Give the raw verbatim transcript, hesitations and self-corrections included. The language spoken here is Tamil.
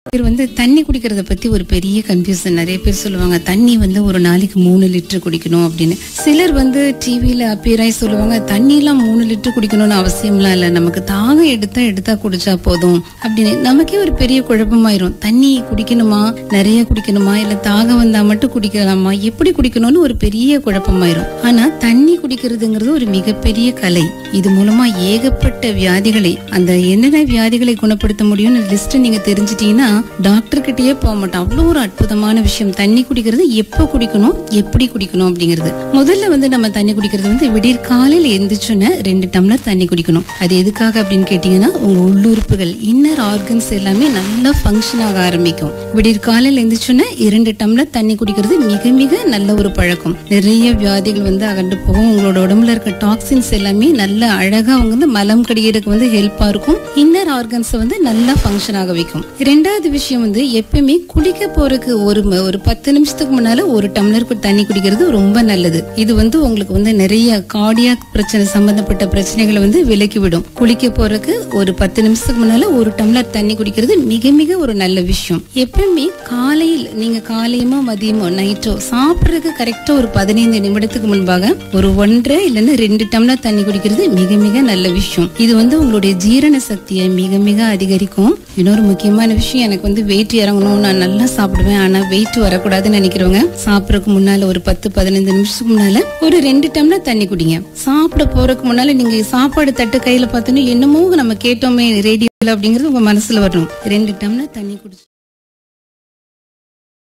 பேர் வந்து தண்ணி குடிக்கிறத பத்தி ஒரு பெரிய கன்ஃபியூஷன். நிறைய பேர் சொல்லுவாங்க தண்ணி வந்து ஒரு நாளைக்கு மூணு லிட்டர் குடிக்கணும் அப்படின்னு. சிலர் வந்து டிவியில அப்பியராய் சொல்லுவாங்க தண்ணி எல்லாம் மூணு லிட்டர் குடிக்கணும்னு அவசியம்லாம் இல்ல, நமக்கு தாகம் எடுத்தா எடுத்தா குடிச்சா போதும் அப்படின்னு. நமக்கே ஒரு பெரிய குழப்பமாயிரும். தண்ணி குடிக்கணுமா, நிறைய குடிக்கணுமா, இல்ல தாகம் வந்தா மட்டும் குடிக்கலாமா, எப்படி குடிக்கணும்னு ஒரு பெரிய குழப்பமாயிரும். ஆனா தண்ணி குடிக்கிறதுங்கிறது ஒரு மிகப்பெரிய கலை. இது மூலமா ஏகப்பட்ட வியாதிகளை, அந்த என்னென்ன வியாதிகளை குணப்படுத்த முடியும்னு லிஸ்ட் நீங்க தெரிஞ்சிட்டீங்கன்னா டாக்டர் கிட்டயே போக மாட்டோம். அவ்வளவு ஒரு அற்புதமான விஷயம் தண்ணி குடிக்கிறது. எப்ப குடிக்கணும், எப்படி குடிக்கணும் அப்படிங்கிறது. முதல்ல வந்து நம்ம தண்ணி குடிக்கிறது வந்து விடியற் காலையில எந்திரிச்சுன்னு ரெண்டு டம்ளர் தண்ணி குடிக்கணும். அது எதுக்காக அப்படின்னு கேட்டீங்கன்னா உங்க உள்ளுறுப்புகள், இன்னர் ஆர்கன்ஸ் எல்லாமே நல்லா ஃபங்க்ஷன் ஆக ஆரம்பிக்கும். விடியற் காலையில எந்திரிச்சுன்னு இரண்டு டம்ளர் தண்ணி குடிக்கிறது மிக மிக நல்ல ஒரு பழக்கம். நிறைய வியாதிகள் வந்து அகண்டு போகும். உங்களோட உடம்புல இருக்க டாக்ஸின்ஸ் எல்லாமே நல்ல அழகா அவங்க வந்து மலம் கடிக்கிறதுக்கு வந்து ஹெல்ப்பா இருக்கும். இன்னர் ஆர்கன்ஸ் வந்து நல்லா ஃபங்க்ஷன் ஆக வைக்கும். ரெண்டாவது விஷயம் வந்து எப்பயுமே குளிக்க போறதுக்கு ஒரு ஒரு பத்து நிமிஷத்துக்கு முன்னால ஒரு டம்ளர் தண்ணி குடிக்கிறது ரொம்ப நல்லது. இது வந்து உங்களுக்கு வந்து நிறைய கார்டியாக் பிரச்சனை சம்பந்தப்பட்ட பிரச்சனைகளை வந்து விலக்கி விடும். குளிக்க போறதுக்கு ஒரு பத்து நிமிஷத்துக்கு முன்னால ஒரு டம்ளர் தண்ணி குடிக்கிறது மிக மிக ஒரு நல்ல விஷயம். எப்பயுமே காலையில் நீங்க காலையுமோ மதியமோ நைட்டோ சாப்பிடுறதுக்கு கரெக்டா ஒரு பதினைந்து நிமிடத்துக்கு முன்பாக ஒரு ஒன்றரை இல்லைன்னா ரெண்டு டம்ளர் தண்ணி குடிக்கிறது மிக மிக நல்ல விஷயம். இது வந்து உங்களுடைய ஜீரண சக்தியை மிக மிக அதிகரிக்கும். இன்னொரு முக்கியமான விஷயம், எனக்கு வந்து வெயிட் இறங்கணும், நான் நல்லா சாப்பிடுவேன் ஆனா வெயிட் வரக்கூடாதுன்னு நினைக்கிறவங்க சாப்பிடறதுக்கு முன்னால ஒரு பத்து பதினைந்து நிமிஷத்துக்கு முன்னால ஒரு ரெண்டு டம்ளர் தண்ணி குடிங்க. சாப்பிட போறதுக்கு முன்னால நீங்க சாப்பாடு தட்டு கையில பார்த்தோன்னா என்னமோ நம்ம கேட்டோமே ரேடியோல அப்படிங்கறது உங்க மனசுல வரணும். ரெண்டு டம்ளர் தண்ணி குடிச்சு